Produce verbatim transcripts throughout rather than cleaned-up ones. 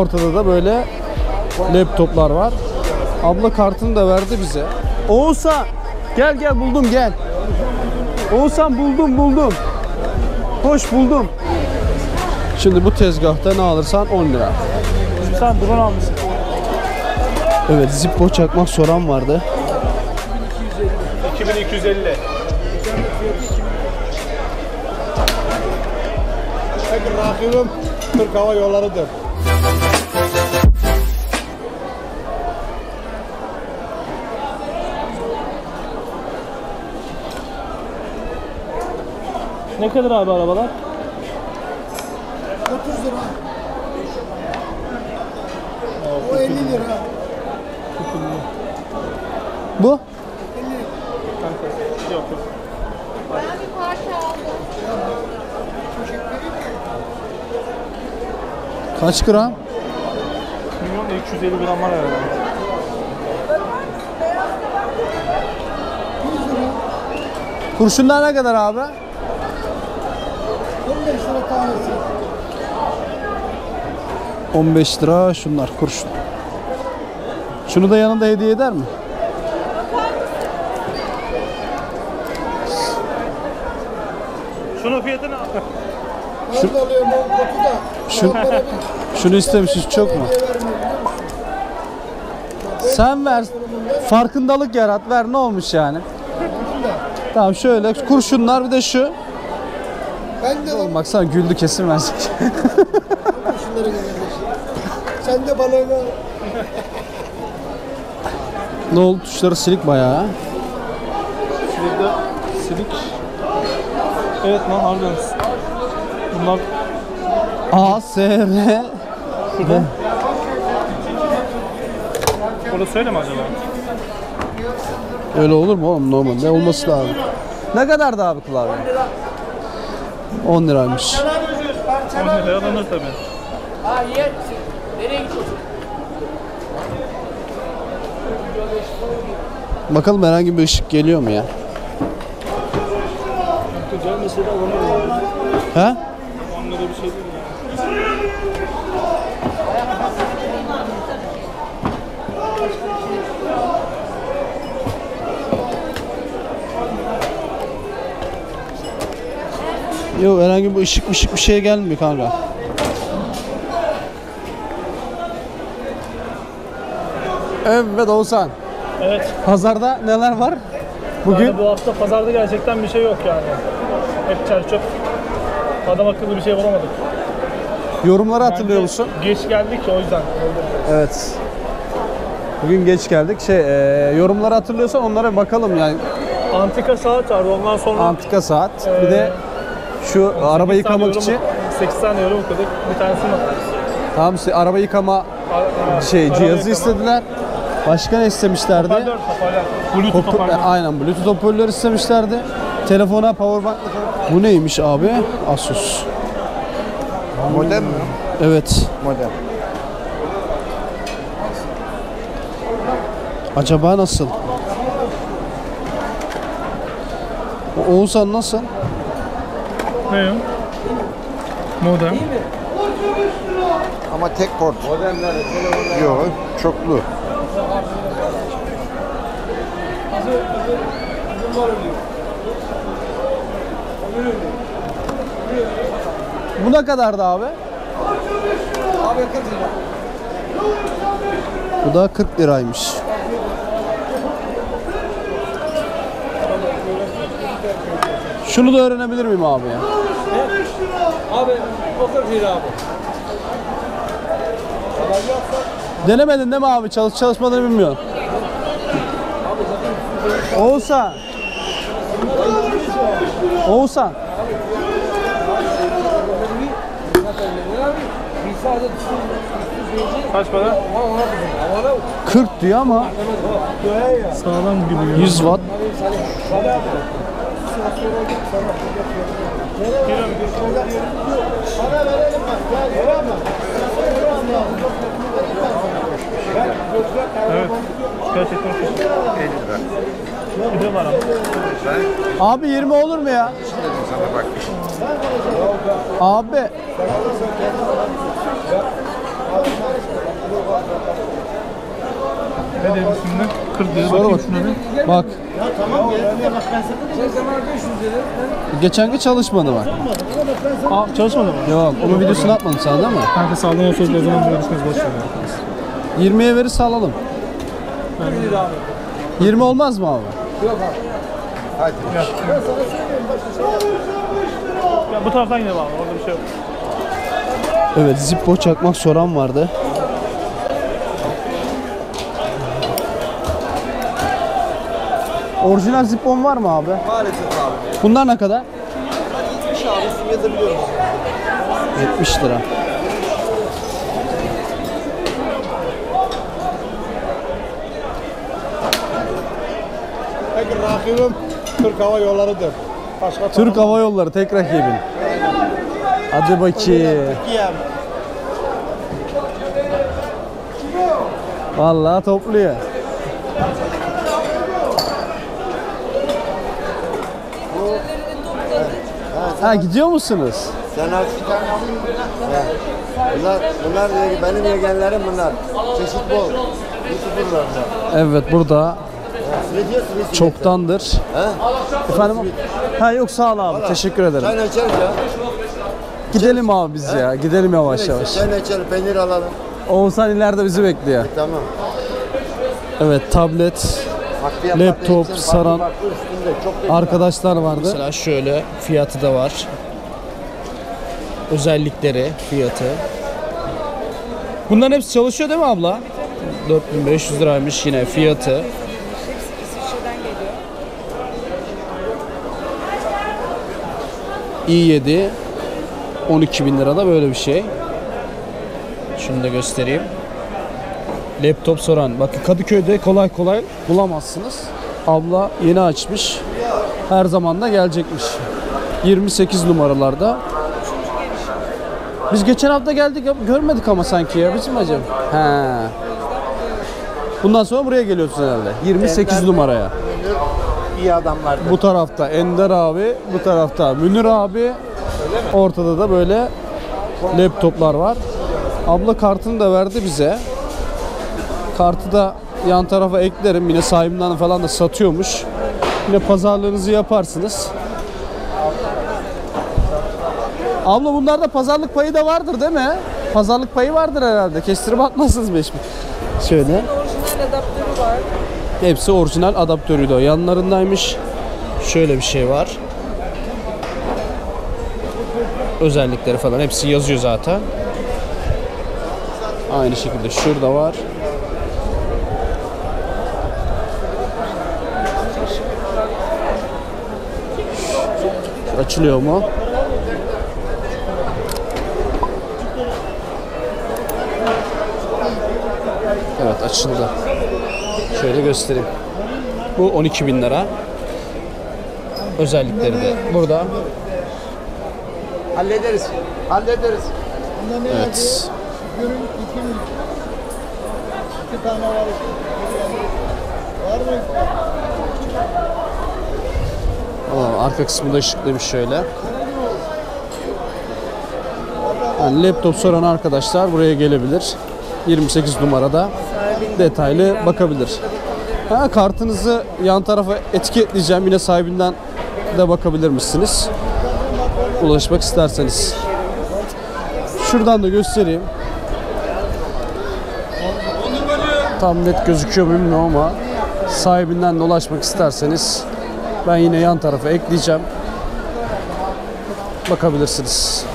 ortada da böyle laptoplar var. Abla kartını da verdi bize. Oğuzhan gel gel buldum gel. Oğuzhan buldum buldum. Hoş buldum. Şimdi bu tezgahta ne alırsan on lira. Sen buradan almışsın. Evet, Zippo çakmak soran vardı. iki bin iki yüz elli. Rakibim Türk Hava Yolları'dır. Ne kadar abi arabalar? otuz lira. O elli lira. Bu? Yok yok. Ben bir parça aldım. Kaç gram? Milyon da iki yüz elli gram var herhalde. Kurşunlar ne kadar abi? on beş lira tanesi. on beş lira şunlar kurşun. Şunu da yanında hediye eder mi? Şunun fiyatı ne? Ben de alıyorum o kotu da. Şu, şunu istemişiz çok mu? Sen ver. Farkındalık yarat. Ver ne olmuş yani? Tamam şöyle kurşunlar bir de şu. Ben de alıyorum. Baksana güldü kesin versek. Şunları gelelim. Sen de balığını al. Ne oldu? Tuşları silik bayağı. Şurada silik. Evet lan harbiden. Bunlar A, S, R. şurada. Orası öyle mi acaba? Öyle olur mu oğlum? Normalde olması lazım. Ne kadardı abi klavye? on liraymış. on liraya alınır tabii. Bakalım herhangi bir ışık geliyor mu ya? Gelmese de alınır. He? on lira bir şey değil yani. Yok herhangi bir ışık ışık bir şey gelmiyor kanka. Evet Oğuzhan. Evet. Pazarda neler var? Bugün Yani bu hafta pazarda gerçekten bir şey yok yani. Hep çer çöp. Adam akıllı bir şey bulamadık. yorumları hatırlıyor Bence musun? Geç geldik ya o yüzden. Evet. Bugün geç geldik. Şey, e, yorumları hatırlıyorsan onlara bir bakalım yani. Antika saat vardı ondan sonra Antika saat. Bir de şu araba yıkamak için. sekiz tane yorum okuduk. Bir tanesini atarız. Tamam işte araba yıkama şey cihazı istediler. Başka ne istemişlerdi? Hoparlör, hoparlör. Bluetooth Hop- hoparlör. Aynen Bluetooth hoparlör istemişlerdi. Telefona powerbank. Bu neymiş abi? Asus. Modem mi? Evet. Modem. Acaba nasıl? O Oğuzhan nasıl? Ne ya? Modem. Ama tek port. Yok, çoklu. Bu ne kadardı abi? Bu da kırk liraymış. Şunu da öğrenebilir miyim abi ya? Abi o kırk lira abi. Denemedin değil mi abi? Çalış çalışmadığını bilmiyorum. Oğuzhan. Oğuzhan. Kaç para? kırk diyor ama Sağlam gibi. yüz watt. Evet. Gerçekten çok. elli lira. Bir de var ama. Abi yirmi olur mu ya? Abi. Ne dedin şimdi? kırk lira. Sonra bak. Bak. Tamam geldi de bak ben sana Geçenki çalışmadı bak. Aa, çalışmadı mı? Yok, onun videosunu atmadım sana değil mi? Kanka sağlam olsa o zaman görüşmeyiz. Boş ver. yirmiye verirse alalım. yirmi olmaz mı abi? Ya bu taraftan gidelim abi. Orada bir şey yok. Evet, Zippo çakmak soran vardı. Orijinal Zippo'm var mı abi? Maalesef abi. Bunlar ne kadar? yetmiş abi isim yazabiliyorum. yetmiş lira. Peki rakibim Türk Hava Yolları'dır. Başka Türk Hava Yolları tek rakibin. Hadi bakayım. Türkiye. Vallahi topluyor. Ha, gidiyor musunuz? Sen aç bir tane alayım. He. Bunlar, bunlar ye- benim yegenlerim bunlar. Çeşit bol. YouTuber'lar bunlar. Evet, burada Ne diyorsun? Ne diyorsun? çoktandır. He? Efendim? Ha yok, sağ ol abi. Teşekkür ederim. Çay içeriz ya. Gidelim abi biz ya. Gidelim yavaş yavaş. Çay içelim, peynir alalım. Oğuzhan ileride bizi bekliyor. Tamam. Evet, tablet, Bak fiyatlar Laptop, değişsin, farklı saran farklı üstünde. Çok da arkadaşlar vardı. Mesela şöyle fiyatı da var. Özellikleri, fiyatı. Bunların hepsi çalışıyor değil mi abla? dört bin beş yüz liraymış yine fiyatı. i yedi on iki bin lirada böyle bir şey. Şunu da göstereyim. Laptop soran. Bakın Kadıköy'de kolay kolay bulamazsınız. Abla yeni açmış. Her zaman da gelecekmiş. yirmi sekiz numaralarda. Biz geçen hafta geldik, görmedik ama sanki ya. Bizim mi acaba? He. Bundan sonra buraya geliyorsun herhalde. yirmi sekiz numaraya. iyi adamlar. Bu tarafta Ender abi, bu tarafta Münir abi. Ortada da böyle laptoplar var. Abla kartını da verdi bize. Kartı da yan tarafa eklerim. Yine sahibinden falan da satıyormuş. Yine pazarlığınızı yaparsınız. Abla bunlarda pazarlık payı da vardır değil mi? Pazarlık payı vardır herhalde. Kestirip atmazsınız beş bin. Şöyle. Orijinal adaptörü var. Hepsi orijinal adaptörüydü o. Yanlarındaymış. Şöyle bir şey var. Özellikleri falan hepsi yazıyor zaten. Aynı şekilde şurada var. Şu açılıyor mu? Evet, açıldı. Şöyle göstereyim. Bu on iki bin lira. Özellikleri de burada. Hallederiz. Hallederiz. Evet. Görün iki mi? İki tane var. Var mı? Aa, arka kısmı da ışıklıymış şöyle. Yani laptop soran arkadaşlar buraya gelebilir. yirmi sekiz numarada detaylı bakabilir. Ha, kartınızı yan tarafa etiketleyeceğim. Yine sahibinden de bakabilir misiniz? Ulaşmak isterseniz. Şuradan da göstereyim. Tam net gözüküyor mu bilmiyorum ama sahibinden de ulaşmak isterseniz ben yine yan tarafa ekleyeceğim. Bakabilirsiniz.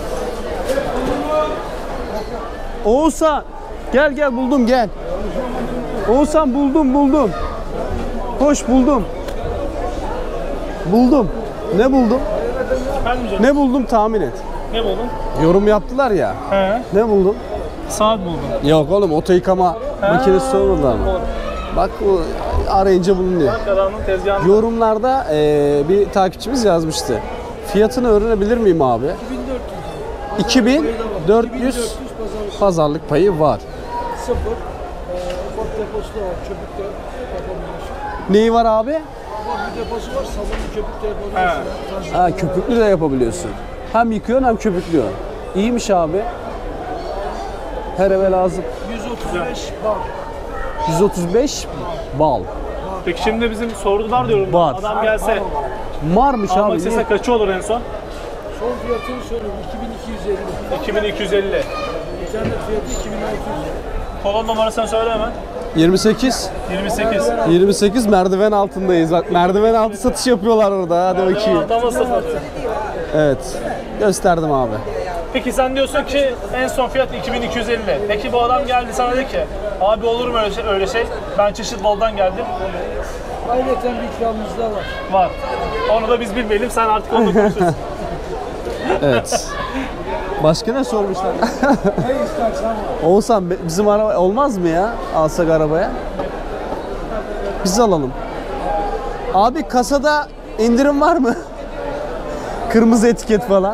Oğuzhan gel gel buldum gel. Oğuzhan buldum buldum. Koş buldum. Buldum. Ne buldum? Efendim canım, Ne buldum tahmin et. ne buldun? Yorum yaptılar ya. He. Ne buldum? Saat buldum. Yok oğlum, oto yıkama makinesi sormadılar mı? Bak bu arayınca bulunuyor. Karanın tezgahında. Yorumlarda eee, bir takipçimiz yazmıştı. Fiyatını öğrenebilir miyim abi? iki bin dört yüz pazarlık payı var. Sıfır. Ufak deposu da var. Köpük de yapabiliyorsun. Neyi var abi? Ufak bir deposu var. Sabunlu köpük de yapabiliyorsun. Ha, köpüklü de yapabiliyorsun. Hem yıkıyorsun hem köpüklüyorsun. İyiymiş abi. Her eve lazım. yüz otuz beş bal. yüz otuz beş bal. Peki şimdi bizim sordular diyorum. Var. Adam gelse Marmış almak abi. istese niye? kaçı olur en son? Son fiyatını söylüyorum. iki bin iki yüz elli. iki bin iki yüz elli. İnternet fiyatı iki bin altı yüz. Kolon numarasını söyle hemen. yirmi sekiz. yirmi sekiz. yirmi sekiz merdiven altındayız. Bak merdiven altı satış yapıyorlar orada. Hadi bakayım. Adama sıfır. Evet. Gösterdim abi. Peki sen diyorsun ki en son fiyat iki bin iki yüz elli. Peki bu adam geldi sana dedi ki abi olur mu öyle şey? Öyle şey? Ben Çeşit Bol'dan geldim. Ayrıca bir ikramımız da var. Var. Onu da biz bilmeyelim. Sen artık onu konuşursun. Evet. Başka ne sormuşlar? Ne istersen var. Oğuzhan be- bizim araba olmaz mı ya? Alsak arabaya. Biz alalım. Abi kasada indirim var mı? Kırmızı etiket falan.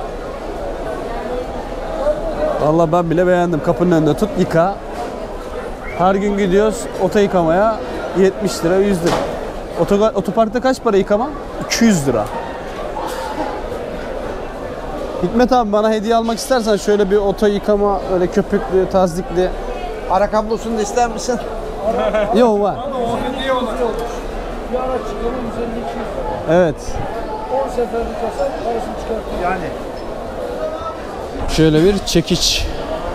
Vallahi ben bile beğendim. Kapının önünde tut yıka. Her gün gidiyoruz oto yıkamaya yetmiş lira yüz lira. Oto, otoparkta kaç para yıkama? iki yüz lira. Hikmet abi bana hediye almak istersen şöyle bir oto yıkama öyle köpüklü, tazikli. Ara kablosunu da ister misin? Yok var. Bir araç çıkarım yüz elli iki yüz lira. Evet. on seferlik kasa parasını çıkartıyor. Yani. Şöyle bir çekiç.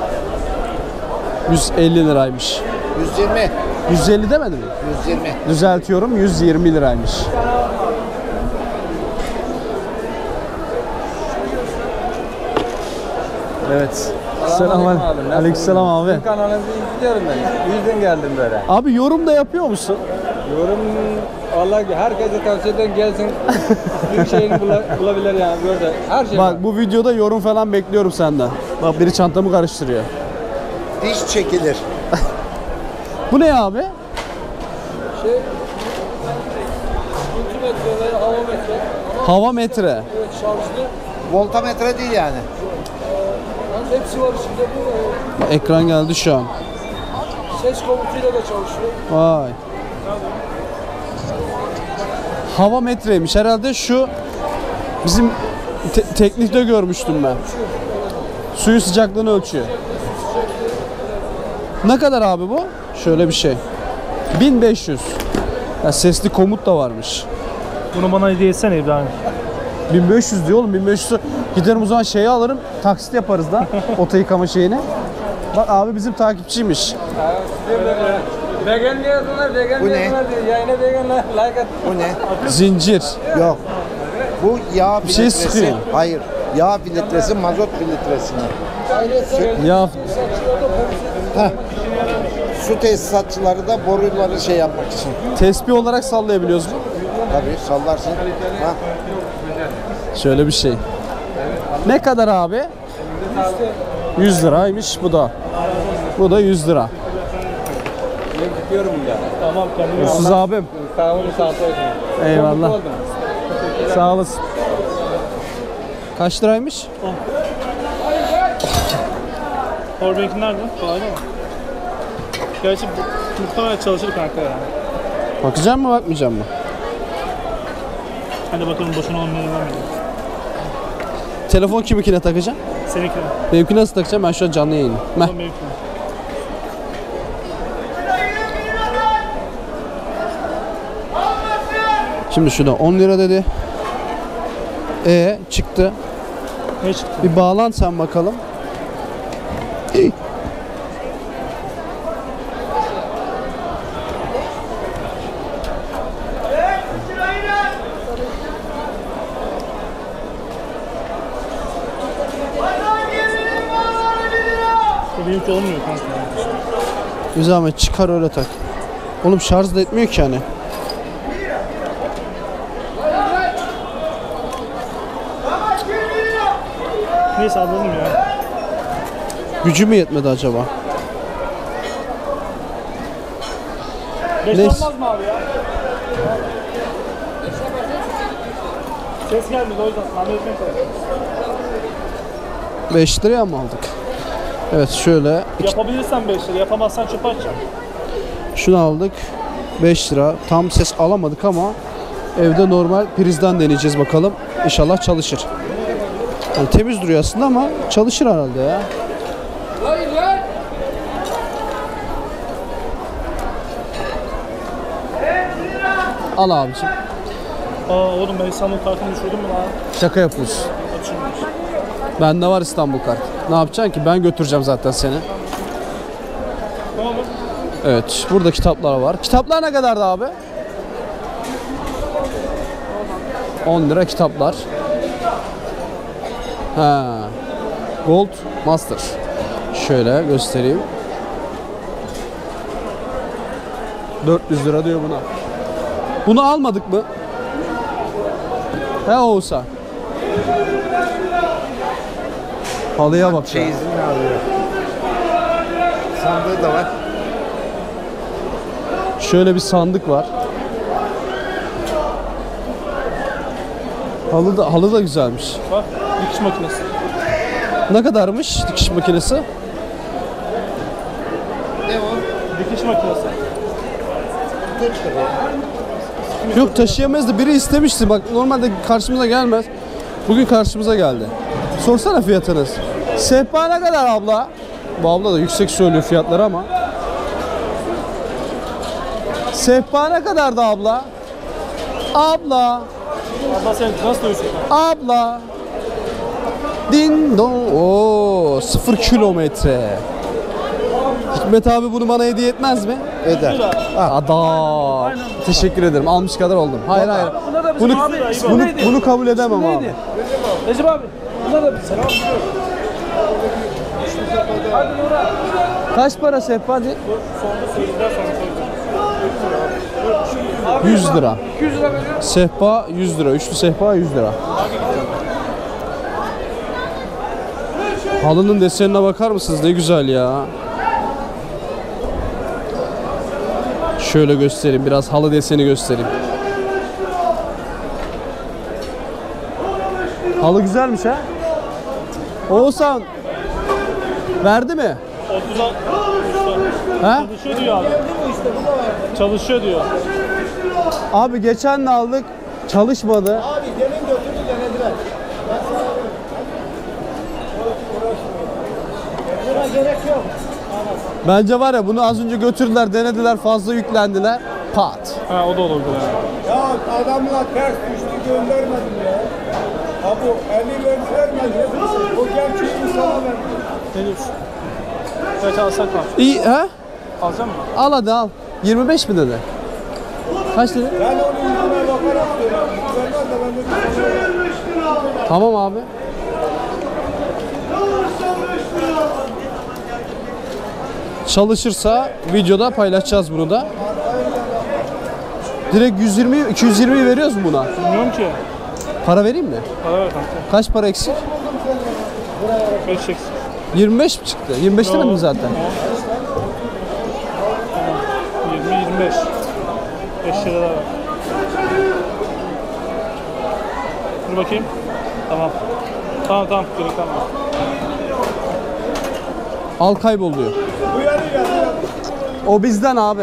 yüz elli liraymış. yüz yirmi. yüz elli demedi mi? yüz yirmi. Düzeltiyorum yüz yirmi liraymış. Evet. Selamünaleyküm. Aleykümselam abi. Kanalınızı izliyorum ben. Yüzden geldim böyle. Abi yorum da yapıyor musun? Yorum Allah herkese tavsiye ederim gelsin. Bir şeyini bula- bulabilir yani böyle. Her şey var. Bak bu videoda yorum falan bekliyorum senden. Bak biri çantamı karıştırıyor. Diş çekilir. Bu ne abi? Şey, multimetre veya hava metre. Hava metre. Evet, şarjlı. Voltametre değil yani. Yani hepsi var içinde. Bu e, Ekran geldi şu an. ses komutuyla da çalışıyor. Vay. Hava metreymiş. Herhalde şu bizim te- teknikte görmüştüm ben. Suyun sıcaklığını ölçüyor. Ne kadar abi bu? Şöyle bir şey. bin beş yüz. Ya sesli komut da varmış. Bunu bana hediye etsene İbrahim. bin beş yüz diyor oğlum. bin beş yüz. Giderim o zaman şeyi alırım. Taksit yaparız da. Oto yıkama şeyini. Bak abi bizim takipçiymiş. Vegan diyorsunlar, vegan Bu ne? diyorsunlar diyor. Yayına veganlar like at. Bu ne? Zincir. Yok. Bu yağ Bir şey filtresi. sıkıyor. Hayır. Yağ filtresi, mazot filtresini. Ya Heh. Su tesisatçıları da boruları şey yapmak için. tespih olarak sallayabiliyoruz mu? Tabii sallarsın. Ha. Şöyle bir şey. Ne kadar abi? yüz liraymış bu da. Bu da yüz lira. Ben gidiyorum ya. Tamam kendine. Yusuf abim. Sağ olun, sağ olun. Eyvallah. Oldum. Sağ olasın. Kaç liraymış? Powerbank'in nerede? Kahve mi? Gerçi bu- muhtemelen çalışır kanka yani. Bakacak mı bakmayacak mı? Hadi bakalım boşuna on lira vermedim. Telefon kimikine takacağım? Seninki de. Benimki nasıl takacağım? Ben şu an canlı yayınım. Meh. Tamam benimki de. Şimdi şurada on lira dedi. E çıktı. Ne çıktı? Bir bağlan sen bakalım. İyi. Bu benimki olmuyor kanka. Bir zahmet çıkar öyle tak. Oğlum şarj da etmiyor ki hani. Neyse alalım ya. Gücü mü yetmedi acaba? Beş Neyse. olmaz mı abi ya? Ses gelmedi o yüzden. Tahmin etmeye çalışıyorum. beş liraya mı aldık? Evet şöyle. Yapabilirsen beş lira, yapamazsan çöpe atacağım. Şunu aldık. beş lira. Tam ses alamadık ama evde normal prizden deneyeceğiz bakalım. İnşallah çalışır. Yani temiz duruyor aslında ama çalışır herhalde ya. Al abicim. Aa oğlum ben İstanbul kartını düşürdüm mü lan? Şaka yapıyorsun. Açılmış. Bende var İstanbul kart. Ne yapacaksın ki? Ben götüreceğim zaten seni. Tamam mı? Evet. Burada kitaplar var. Kitaplar ne kadardı abi? on lira kitaplar. Ha. Gold Master. Şöyle göstereyim. dört yüz lira diyor buna. Bunu almadık mı? He olsa. Halıya bak ya. Çeyizini alıyor. Sandığı da var. Şöyle bir sandık var. Halı da halı da güzelmiş. Bak dikiş makinesi. Ne kadarmış dikiş makinesi? Ne o? Dikiş makinesi. kırk lira. Yok taşıyamayız da biri istemişti. Bak normalde karşımıza gelmez. Bugün karşımıza geldi. Sorsana fiyatınız. Sehpa ne kadar abla? Bu abla da yüksek söylüyor fiyatları ama. Sehpa ne kadardı abla? Abla. Abla sen nasıl dövüşün? Abla. Din don. Oo, sıfır kilometre. Hikmet abi bunu bana hediye etmez mi? Eder. Adam. Teşekkür ederim. Almış kadar oldum. Hayır hayır. Bunlar da bizim Bunu, abi. bunu, bunu kabul edemem abi. Recep abi. Bunlar da selam. Hadi Nura. Kaç para sehpa? Sonunda söylediler sonra söylediler. yüz lira. iki yüz lira veriyor. Sehpa yüz lira. Üçlü sehpa yüz lira. Halının desenine bakar mısınız? Ne güzel ya. Şöyle göstereyim. Biraz halı deseni göstereyim. Halı güzelmiş ha. Oğuzhan. Verdi mi? otuz altı. Ha? Çalışıyor diyor abi. Çalışıyor diyor. Abi geçen de aldık. Çalışmadı. Abi demin götürdü denediler. Buna gerek yok. Bence var ya bunu az önce götürdüler, denediler, fazla yüklendiler. Pat. Ha o da olabilir yani. Ya adamla ters düştü göndermedim ya. Ha bu elli vermedi. O gerçeği sana verdi. Ne diyorsun? Evet alsak var. İyi ha? Alacak mısın? Al hadi al. yirmi beş mi dedi? Kaç dedi? Ben onu yüzüne bakarak söylüyorum. Vermez de ben de söylüyorum. Tamam abi. Çalışırsa videoda paylaşacağız bunu da. Direkt yüz yirmi iki yüz yirmi veriyoruz mu buna? Bilmiyorum ki. Para vereyim mi? Para ver kanka. Kaç para eksik? beş çeksin. yirmi beş mi çıktı? yirmi beş demedim zaten. yirmi yirmi beş. beş lira daha var. Dur bakayım. Tamam. Tamam tamam. Gerek kalmadı. Al kaybol diyor. Bu yarı geldi. O bizden abi.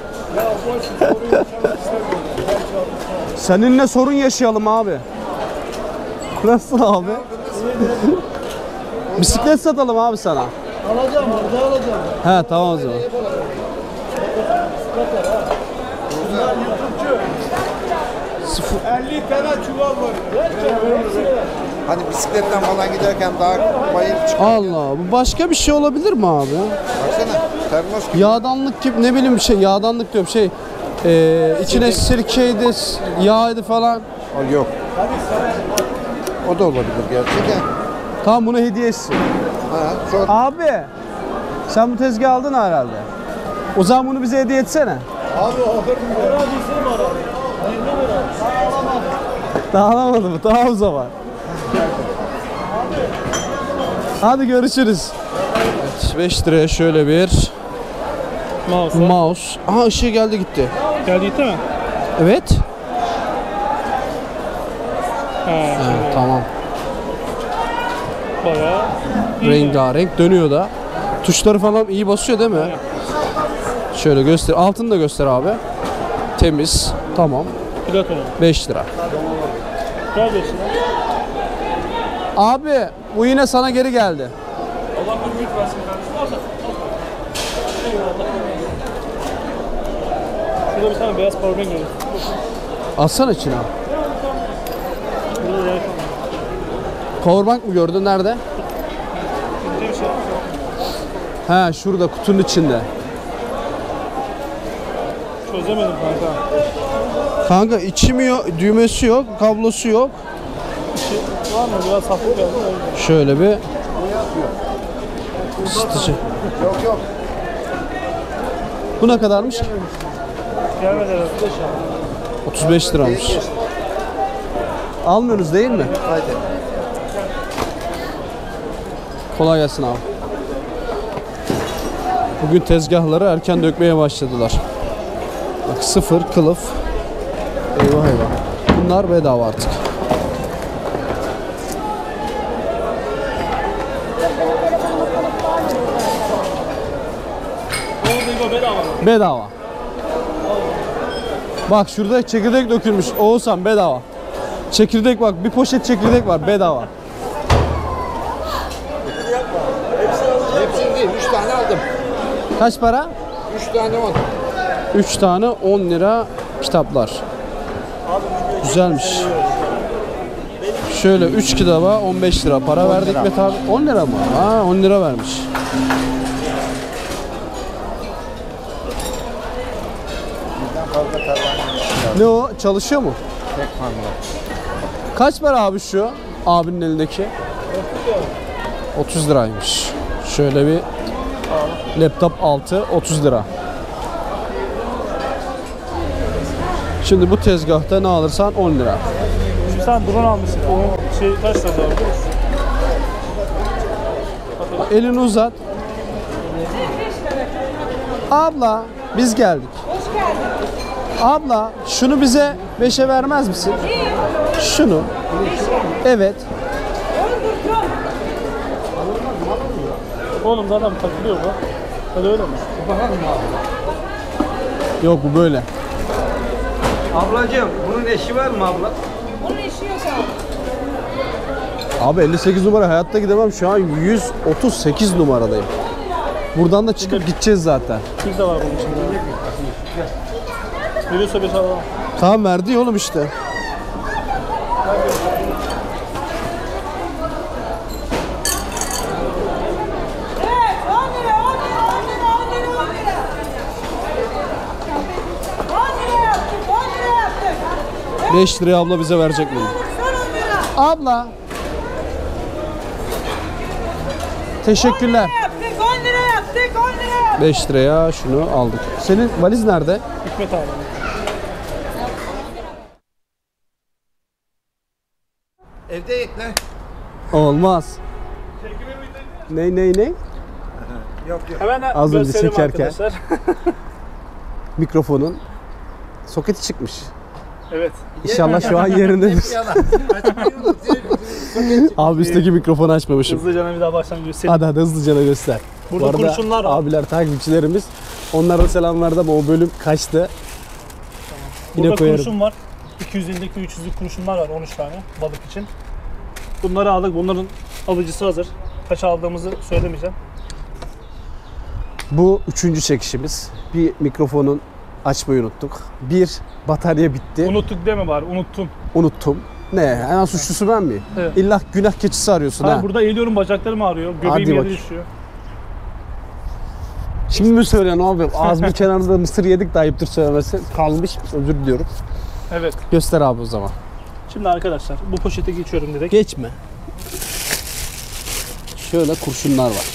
Seninle sorun yaşayalım abi. Nasıl abi? Bisiklet satalım abi sana. Alacağım orada alacağım. He tamam o zaman. elli tane çuval var. Hani bisikletten falan giderken daha bayır çıkıyor. Allah bu başka bir şey olabilir mi abi? Baksana termos gibi. Yağdanlık gibi ne bileyim bir şey yağdanlık diyorum şey e, içine sirkeydi yağydı falan. O yok. O da olabilir gerçekten. Tamam bunu hediye etsin. Ha, sor. Abi sen bu tezgahı aldın herhalde. O zaman bunu bize hediye etsene. Abi olur mu? Orada bizim var abi. yirmi lira. Daha alamadı mı? Tamam o zaman. Hadi görüşürüz. Evet, beş liraya şöyle bir Mouse. mouse. Aha ışığı geldi gitti. Geldi gitti mi? Evet. He. Ha, tamam. Bayağı. iyi. Rengarenk dönüyor da. Tuşları falan iyi basıyor değil mi? Şöyle göster. Altını da göster abi. Temiz. Tamam. Platonu. beş lira. Gel beş lira. Abi bu yine sana geri geldi. Allah bir ümit versin kardeşim. Al sen. Eyvallah. Şurada bir tane beyaz powerbank görüyorsun. Alsana içine abi. Burada yer Powerbank mı gördün? Nerede? ince bir şey. He şurada kutunun içinde. Çözemedim kanka. Kanka içi mi yok, düğmesi yok, kablosu yok. Var mı? Biraz hafif geldi. Şöyle bir ısıtıcı. Yok yok. Bu ne kadarmış ki? Gelmedi herhalde. otuz beş liramış. Almıyorsunuz değil mi? Haydi. Kolay gelsin abi. Bugün tezgahları erken dökmeye başladılar. Bak sıfır kılıf. Eyvah eyvah. Bunlar bedava artık. Bu bedava mı? Bedava. Bak şurada çekirdek dökülmüş. Oğuzhan bedava. Çekirdek bak bir poşet çekirdek var bedava. Hepsini değil, üç tane aldım. Kaç para? üç tane on. üç tane on lira kitaplar. Güzelmiş. Şöyle üç kitaba on beş lira para verdik ve tabi on lira mı? Ha on lira vermiş. Ne o? Çalışıyor mu? Kaç para abi şu? Abinin elindeki? otuz liraymış. Şöyle bir laptop altı otuz lira. Şimdi bu tezgahta ne alırsan on lira. Şimdi sen drone almışsın. Onun şey kaç lira biliyor musun? Elini uzat. Abla biz geldik. Abla şunu bize beşe vermez misin? Şunu. Evet. Oğlum zaten takılıyor bu. Öyle öyle mi? Yok bu böyle. Ablacığım bunun eşi var mı abla? Bunun işi yok abi. Abi elli sekiz numara hayatta gidemem. Şu an yüz otuz sekiz numaradayım. Buradan da çıkıp gideceğiz zaten. Pil de var bunun içinde. Veriyorsa beş alalım. Tamam verdi ya oğlum işte. Evet, on lira, on lira, on lira, on lira, on lira. on lira yaptık, on lira yaptık. beş liraya abla bize verecek mi? Son on lira. Abla. Teşekkürler. Yaptık, on lira yaptık, on lira yaptık. beş liraya şunu aldık. Senin valiz nerede? Hikmet abi. Evde yekler. Olmaz. Ne ne ne? Hemen Az önce gösterelim çekerken. arkadaşlar. Mikrofonun soketi çıkmış. Evet. İnşallah şu an yerindedir. Abi üstteki mikrofonu açmamışım. Hızlıca bir daha baştan göstereyim. Hadi hadi hızlıca da göster. Burada Bu arada kurşunlar var. abiler takipçilerimiz. Onlara selam verdim ama o bölüm kaçtı. Yine Burada koyarım. kurşun var. iki yüz ellilik ve üç yüzlük kurşunlar var on üç tane balık için. Bunları aldık. Bunların alıcısı hazır. Kaç aldığımızı söylemeyeceğim. Bu üçüncü çekişimiz. Bir mikrofonun açmayı unuttuk. Bir batarya bitti. Unuttuk deme bari. Unuttun. Unuttum. Ne? Hemen suçlusu ben miyim? Evet. İlla günah keçisi arıyorsun Ben ha. burada eğiliyorum, bacaklarım ağrıyor. Hadi Göbeğim yere bakayım. düşüyor. Şimdi mi söylüyorsun abi? Ağzımın kenarında mısır yedik de ayıptır söylemesi. Kalmış. Özür diliyorum. Evet. Göster abi o zaman. Şimdi arkadaşlar bu poşete geçiyorum direkt. Geçme. Şöyle kurşunlar var.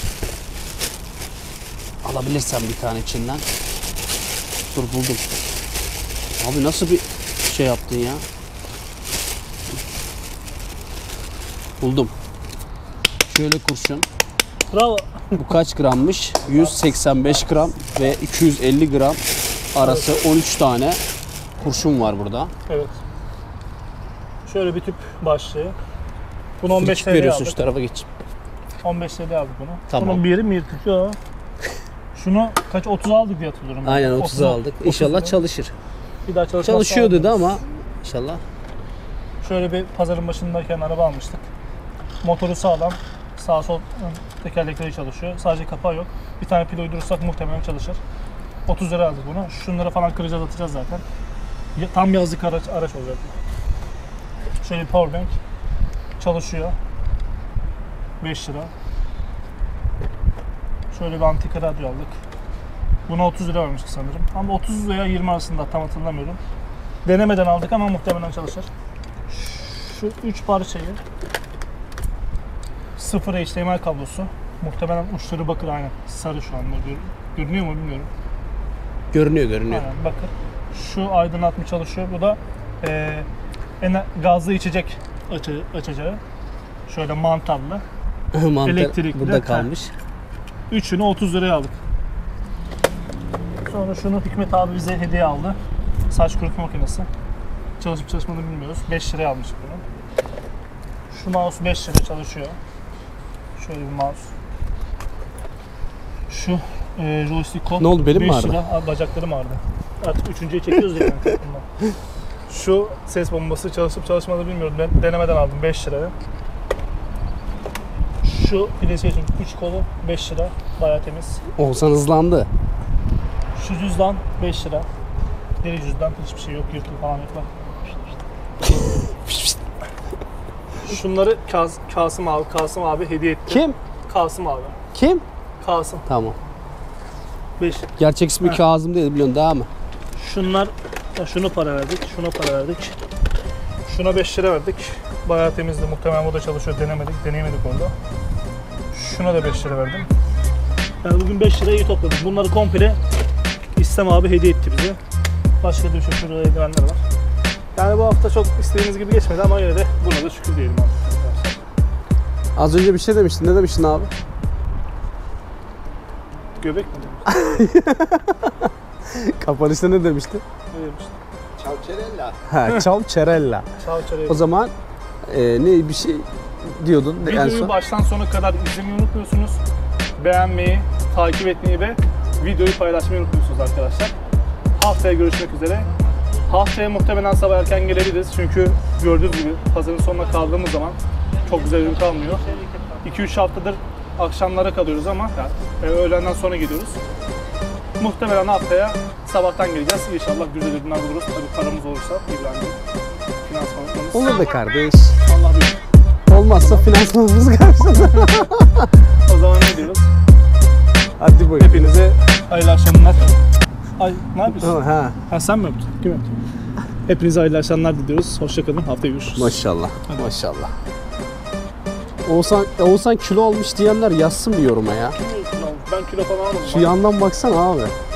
Alabilirsem bir tane içinden. Dur buldum. Abi nasıl bir şey yaptın ya? Buldum. Şöyle kurşun. Bravo. Bu kaç grammış? yüz seksen beş gram ve iki yüz elli gram arası on üç tane kurşun var burada. Evet. Şöyle bir tüp başlığı. Bunu on beş Frikik T L'ye veriyorsun aldık. şu tarafa geç. on beş T L'ye aldık bunu. Tamam. Bunun bir yeri mi yırtık ya? Şunu kaç otuz aldık diye hatırlıyorum. ben. Aynen otuz otuza aldık. İnşallah otuz çalışır. Bir daha çalışmazsa Çalışıyor dedi almayız. ama inşallah. Şöyle bir pazarın başındayken araba almıştık. Motoru sağlam. Sağ sol ön tekerlekleri çalışıyor. Sadece kapağı yok. Bir tane pil uydurursak muhtemelen çalışır. otuz lira aldık bunu. Şunları falan kıracağız, atacağız zaten. Ya- Tam yazlık araç, araç olacak. Şöyle bir powerbank çalışıyor. beş lira. Şöyle bir antika radyo aldık. Buna otuz lira vermiştik sanırım. Ama otuz liraya yirmi arasında, tam hatırlamıyorum. Denemeden aldık ama muhtemelen çalışır. Şu üç parçayı sıfır H D M I kablosu. Muhtemelen uçları bakır, aynen sarı şu anda. Gör, görünüyor mu bilmiyorum. Görünüyor görünüyor. Aynen bakır. Şu aydınlatma çalışıyor. Bu da e, ener- gazlı içecek açı, açacağı. Şöyle mantarlı. Mantar Elektrikli. burada kalmış. Üçünü otuz liraya aldık. Sonra şunu Hikmet abi bize hediye aldı. Saç kurutma makinesi. Çalışıp çalışmadığını bilmiyoruz. beş liraya almıştık bunu. Şu mouse beş liraya çalışıyor. Şöyle bir mouse. Şu e, joystick kol. Ne oldu, belim mi beş ağrıdı? lira. Abi, bacaklarım ağrıdı. Artık üçüncüye çekiyoruz ya. Yani. Şu ses bombası çalışıp çalışmadığını bilmiyorum. Ben denemeden aldım beş liraya. Şu PlayStation üç kolu beş lira. Bayağı temiz. Oğuzhan hızlandı. Şu cüzdan beş lira. Deri cüzdan, hiçbir şey yok, yırtık falan yok. Bak. Şunları Kas Kasım abi, Kasım abi hediye etti. Kim? Kasım abi. Kim? Kasım. Tamam. beş. Gerçek ismi Heh. Kazım değil, biliyorsun daha mı? Şunlar, ya şunu para verdik, şuna para verdik. Şuna beş lira verdik. Bayağı temizdi, muhtemelen bu da çalışıyor, denemedik, deneyemedik orada. Şuna da beş lira verdim. Yani bugün beş lirayı iyi topladık. Bunları komple İslam abi hediye etti bize. Başka da bir şey, şurada eldivenler var. Yani bu hafta çok istediğimiz gibi geçmedi ama yine de buna da şükür diyelim abi. Az önce bir şey demiştin. Ne demiştin abi? Göbek mi demiş? Kapanışta ne demiştin? Ne demişti? Çavçerella. Ha, çav çerella. Çağ çarayı. O zaman e, ne bir şey diyordun en Videoyu son? baştan sona kadar izlemeyi unutmuyorsunuz. Beğenmeyi, takip etmeyi ve videoyu paylaşmayı unutmuyorsunuz arkadaşlar. Haftaya görüşmek üzere. Haftaya muhtemelen sabah erken gelebiliriz çünkü gördüğünüz gibi pazarın sonuna kaldığımız zaman çok güzel ürün kalmıyor. iki üç haftadır akşamlara kalıyoruz ama yani öğlenden sonra gidiyoruz. Muhtemelen haftaya sabahtan geleceğiz. İnşallah güzel ürünler buluruz. Tabii paramız olursa İbrahim'in finansmanımız. Olur be kardeş. Allah bilir. Olmazsa finansmanımız karşısında. O zaman ne diyoruz? Hadi buyurun. Hepinize hayırlı akşamlar. Ay ne yapıyorsun? Ha, Ha sen mi yaptın? Kim yaptı? Hepinize hayırlı akşamlar diliyoruz. Hoşçakalın. Haftaya görüşürüz. maşallah. Maşallah. Oğuzhan, Oğuzhan kilo olmuş diyenler yazsın bir yoruma ya. Ben kilo falan almadım. Şu yandan baksana abi.